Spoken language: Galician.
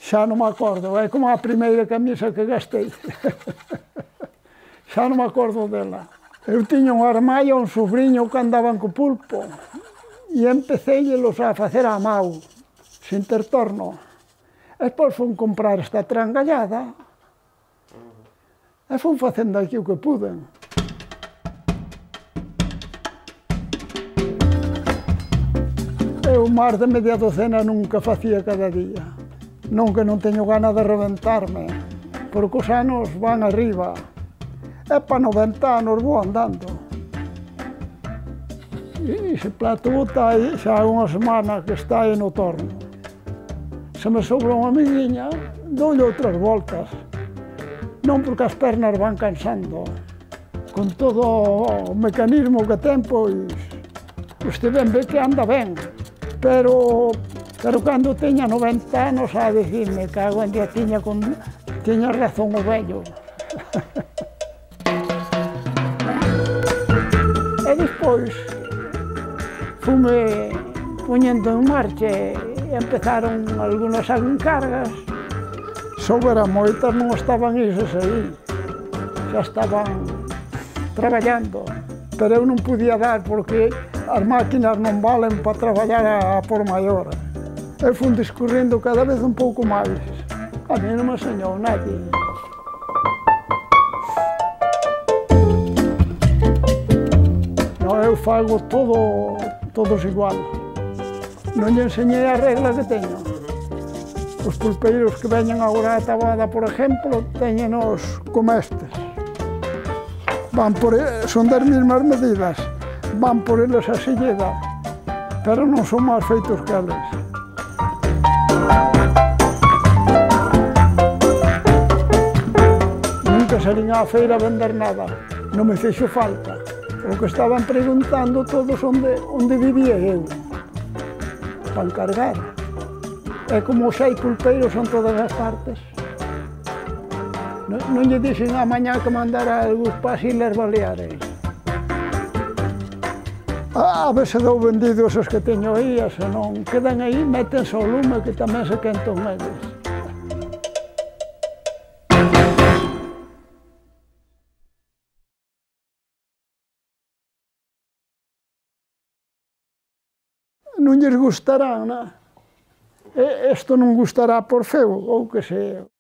Xa non me acordo, é como a primeira camisa que gastei. Xa non me acordo dela. Eu tiña un armario, un sobrinho que andaban co pulpo, e empecéilos a facer a mau, sin ter torno. E depois fun comprar esta trangallada, e fun facendo aquí o que puden. Eu máis de media docena nunca facía cada día. Non que non teño gana de reventarme, porque os anos van arriba. E para 90 anos vou andando. E ese plato está aí, xa hai unha semana que está aí no torno. Se me sobra unha miguinha, doulle outras voltas. Non porque as pernas van cansando. Con todo o mecanismo que ten, pois, usted ben ve que anda ben. Pero cando teña 90 anos a dicirme que agua en día tiña razón o vello. E despois fume poñendo en marcha e empezaron algunhas encargas. Sobera moitas non estaban isos aí, xa estaban traballando, pero eu non podía dar porque as máquinas non valen para traballar a por maior. Eu fui discorrendo cada vez un pouco máis. A mí non me enseñou nadie. Eu fago todos igual. Non lle enseñei a regla que teño. Os pulpeiros que veñen agora a Tabada, por exemplo, teñenos como estes. Son das mesmas medidas. Van por eles a silleda, pero non son máis feitos que eles. Nunca salín á feira a vender nada, non me fixo falta. O que estaban preguntando todos onde vivía eu, para encargar. E como os 6 pulpeiros son todas as partes. Non lle dixen a mañá que mandara algúns para as Illas Baleares. A ver se dou vendido esos que teño aí, e se non quedan aí, métense ao lume que tamén se quentan eles. Non lles gustarán, non? Isto non gustará por feo, ou que sei.